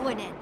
going in.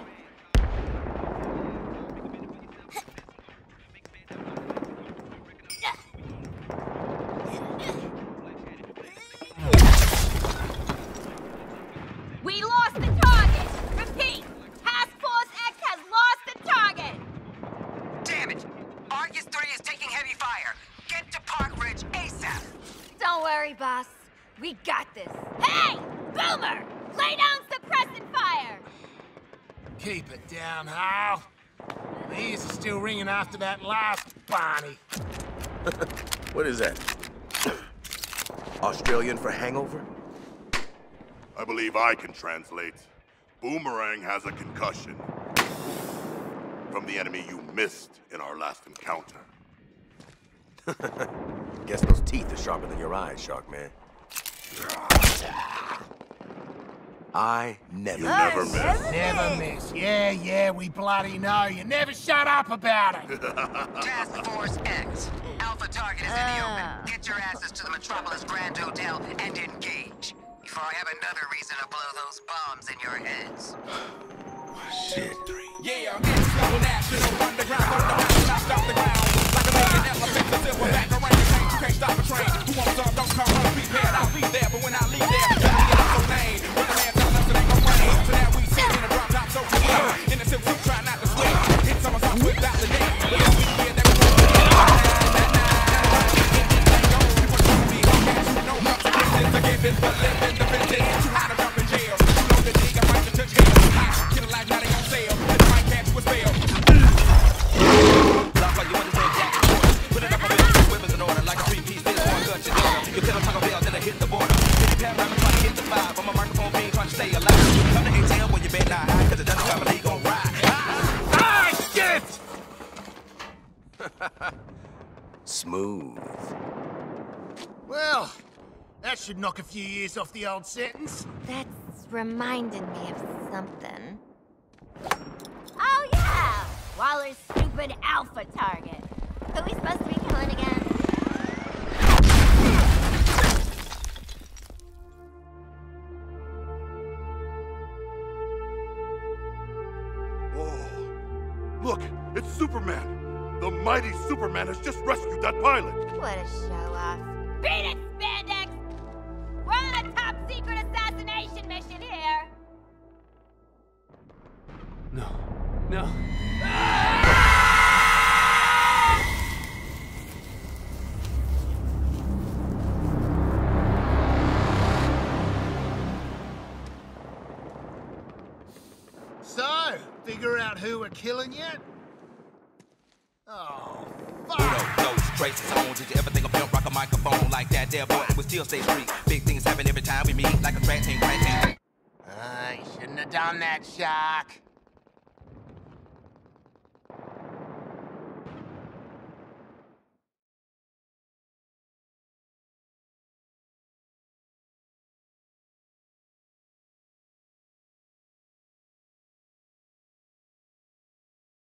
We lost the target! Repeat! Task Force X has lost the target! Damn it! Argus 3 is taking heavy fire. Get to Park Ridge ASAP! Don't worry, boss. We got this. Hey! Boomer! Lay down suppressant fire! Keep it down, Hal. The ears are still ringing after that last Barney. What is that? Australian for hangover? I believe I can translate. Boomerang has a concussion. From the enemy you missed in our last encounter. Guess those teeth are sharper than your eyes, Shark Man. I never You never miss. Never miss. Yeah, we bloody know. You never shut up about it. Task Force X. Alpha target is in the open. Get your asses to the Metropolis Grand Hotel and engage. Before I have another reason to blow those bombs in your heads. Shit. Yeah, it's global national underground. Knocked off the ground. Like a million elephants, a silver back around the tank. You can't stop a train. Who wants some? Don't come unprepared. I'll be there, but when I leave there, you gotta get so lame. When the man tells us it ain't gon' rain. So now we sit in a drop top so clear. In the silk suit, try not to swing. Hit some of us without the day. But let's be clear that we're going to get but living the vintage. Too hot to jump in jail. You know the nigga might touch hell. Get a life, now they on sale. Let the mic catch you a spell. Love like you want to say Jack. Put it up on the women's in order like a three-piece. This one cut your daughter. You tell them Taco Bell, then I hit the border. Hit the pad, I'm trying to hit the vibe. On my microphone being trying to stay alive. Come to ATL where you bet not high, cause it doesn't family gon' ride. Ah, shit! Smooth. Well, that should knock a few years off the old sentence. That's reminding me of something. Oh, yeah! Waller's stupid alpha target. Who are we supposed to be killing again? Oh, look, it's Superman. The mighty Superman has just rescued that pilot. What a show-off. Beat it, Spandex! We're on a top-secret assassination mission here! No. So, figure out who we're killing yet? Oh, fuck! Those traces on. Did you ever think of pimp rock a microphone like that there boy and we still stay free? Big things happen every time we meet like a track team. I shouldn't have done that, Shark.